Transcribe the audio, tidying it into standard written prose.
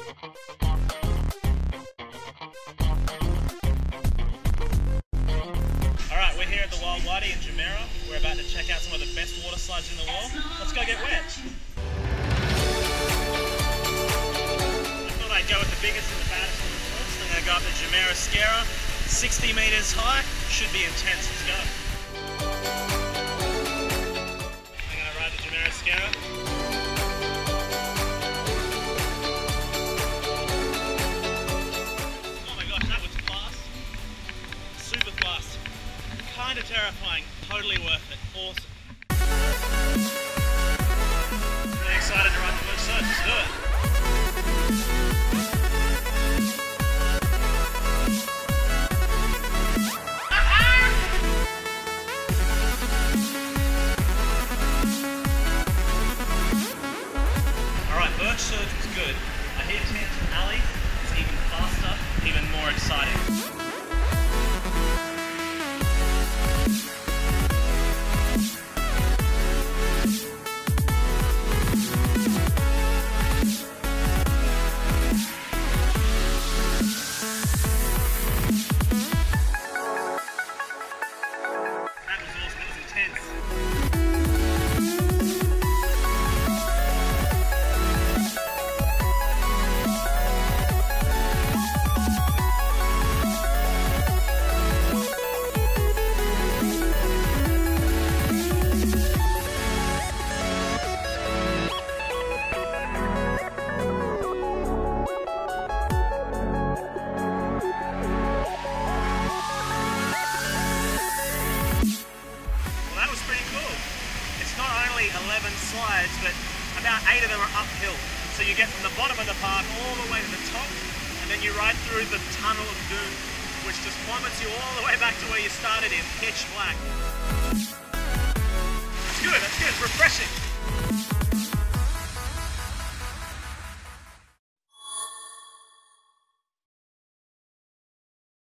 Alright, we're here at the Wild Wadi in Jumeirah. We're about to check out some of the best water slides in the world. Let's go get wet. I thought I'd go with the biggest and the baddest one first. I'm going to go up to Jumeirah Sceirah. 60 metres high. Should be intense. Let's go. I'm going to ride the Jumeirah Sceirah. Oh my gosh, that was fast. Super fast. Kind of terrifying. Totally worth it. Awesome. Really excited to ride the Burj Surge. Let's do it. Alright, Burj Surge was good. I hear Tantrum Alley is even faster, even more exciting. That was awesome, that was intense. It's not only 11 slides, but about 8 of them are uphill. So you get from the bottom of the park all the way to the top, and then you ride through the tunnel of doom, which just plummets you all the way back to where you started in pitch black. That's good, it's refreshing.